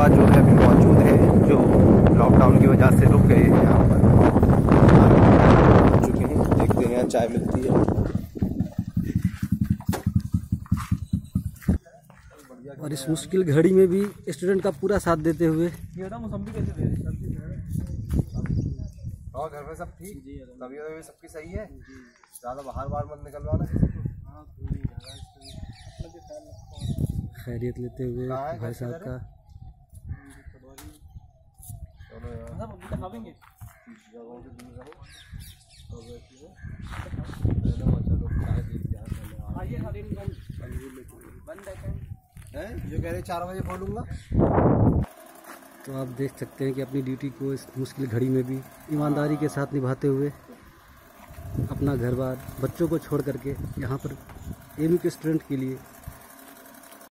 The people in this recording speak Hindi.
तलबा जो है अभी मौजूद है, जो लॉकडाउन की वजह से रुक गए हैं यहाँ पर, चुके हैं। देखते हैं यहाँ चाय मिलती है। और इस मुश्किल घड़ी में भी स्टूडेंट का पूरा साथ देते हुए। और घर में सब ठीक? तबीयत सबकी सही है? ज़्यादा बाहर मत निकलवाना। खैरियत लेते हुए भाई साहब का। जो कह रहे 4 बजे खोलूँगा। तो आप देख सकते हैं कि अपनी ड्यूटी को इस मुश्किल घड़ी में भी ईमानदारी के साथ निभाते हुए अपना घर बार बच्चों को छोड़ करके यहाँ पर एमयू के स्टूडेंट के लिए